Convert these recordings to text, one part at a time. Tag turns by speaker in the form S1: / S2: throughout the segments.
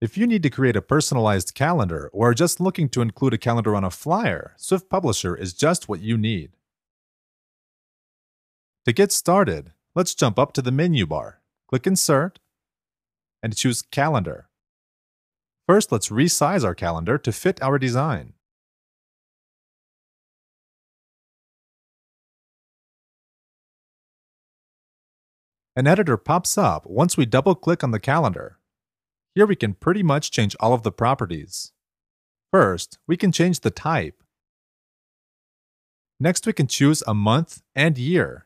S1: If you need to create a personalized calendar or are just looking to include a calendar on a flyer, Swift Publisher is just what you need. To get started, let's jump up to the menu bar, click Insert, and choose Calendar. First, let's resize our calendar to fit our design. An editor pops up once we double-click on the calendar. Here we can pretty much change all of the properties. First, we can change the type. Next, we can choose a month and year,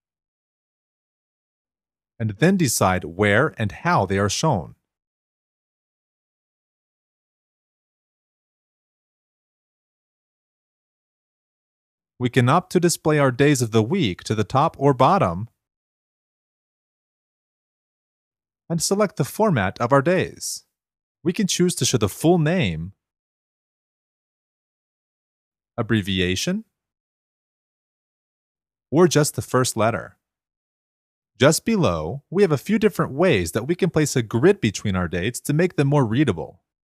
S1: and then decide where and how they are shown. We can opt to display our days of the week to the top or bottom, and select the format of our days. We can choose to show the full name, abbreviation, or just the first letter. Just below, we have a few different ways that we can place a grid between our dates to make them more readable.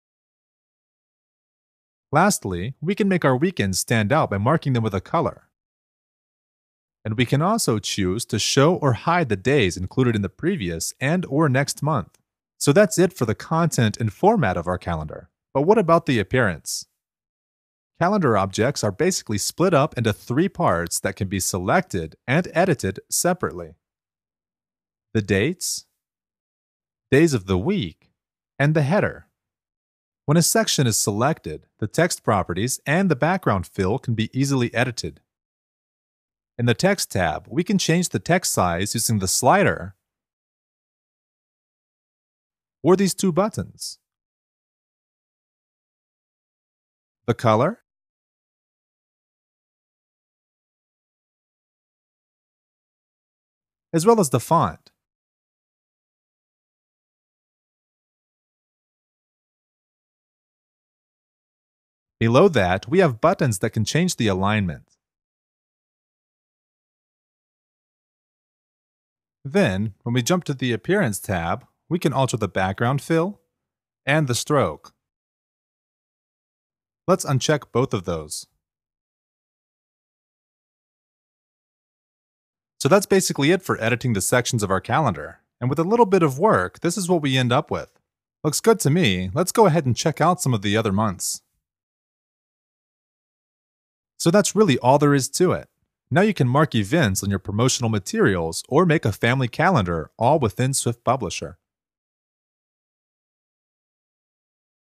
S1: Lastly, we can make our weekends stand out by marking them with a color. And we can also choose to show or hide the days included in the previous and/or next month. So that's it for the content and format of our calendar. But what about the appearance? Calendar objects are basically split up into 3 parts that can be selected and edited separately: the dates, days of the week, and the header. When a section is selected, the text properties and the background fill can be easily edited. In the Text tab, we can change the text size using the slider or these 2 buttons. The color, as well as the font. Below that, we have buttons that can change the alignment. Then, when we jump to the Appearance tab, we can alter the background fill and the stroke. Let's uncheck both of those. So that's basically it for editing the sections of our calendar. And with a little bit of work, this is what we end up with. Looks good to me. Let's go ahead and check out some of the other months. So that's really all there is to it. Now you can mark events on your promotional materials or make a family calendar all within Swift Publisher.